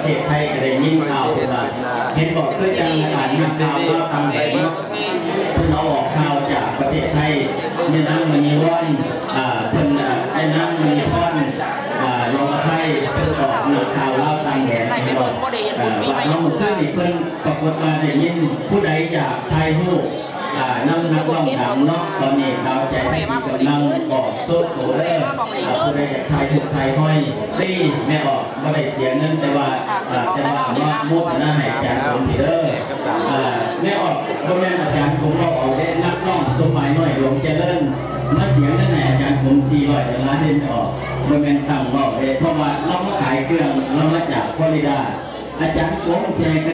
ทศไทยก็ได้ยินข่าวว่าเห็นบอกเพื่อจังอ่านข่าวว่าทางใดเนาะเพิ่นเอาออกข่าวจากประเทศไทยเนี่ยนั่งมีว่อนเพิ่นได้นั่งมีท่อนลงไทยเพิ่นออกข่าวเล่าต่างแดนเพิ่นบอกว่าน้องเพื่อนอีกเพิ่นปรากฏมาได้ยินผู้ใดอยากไทยฮู้นั่งนักร้องดังเนาะตอนนี้เราใจที่กำลังบอกโซ่โตเล่ผู้ใดอยากไทยถูกไทยห้อยตีแม่ออกไม่ได้เสียเงินแต่ว่ามุกหน้าให้อาจารย์ผมทีเด้อแม่ออกก็แม่อาจารย์ผมเราออกได้นักร้องสมัยหน่อยหลวงเจริญมาเสียงนั่นแหละอาจารย์ผม400 ล้านเล่นออกโดยแม่ตั้งบอกเลยเพราะว่าเรามาขายเครื่องเรามาจากฟลอริดาอาจารย์ผมแจก